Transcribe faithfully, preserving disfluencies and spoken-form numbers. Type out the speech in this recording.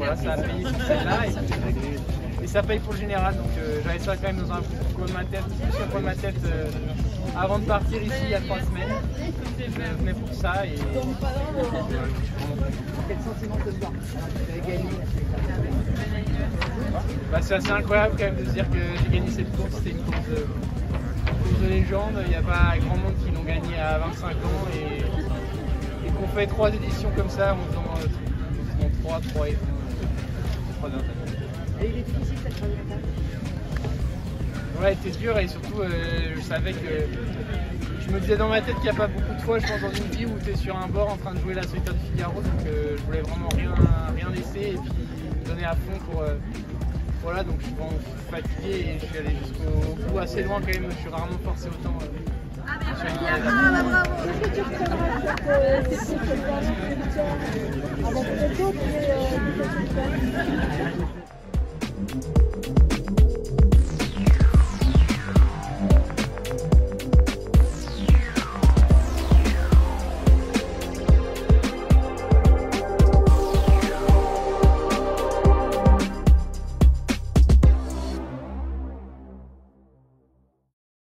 voilà, ça a payé sur celle-là. Et, et ça paye pour le général. Donc euh, j'avais ça quand même dans un coin de ma tête, plus un coin de ma tête euh, avant de partir ici il y a trois semaines. Je venais pour ça. Et, Quel sentiment de voir vous avez gagné? Bah, c'est assez incroyable quand même de se dire que j'ai gagné cette course. C'était une course de, une course de légende. Il n'y a pas grand monde qui l'ont gagné à vingt-cinq ans. Et, et qu'on fait trois éditions comme ça en faisant euh, trois, trois et trois d'un. Et il est difficile cette troisième étape? Ouais, c'était dur et surtout euh, je savais que je me disais dans ma tête qu'il n'y a pas beaucoup de fois, je pense, dans une vie où tu es sur un bord en train de jouer la solitaire du Figaro, donc euh, je voulais vraiment rien, rien laisser et puis me donner à fond pour. Euh, voilà, donc je suis vraiment fatigué et je suis allé jusqu'au bout assez loin quand même, je suis rarement forcé autant. Euh, ah, bah, bravo! Est-ce que tu retiendras cette course avant peut-être d'autres, mais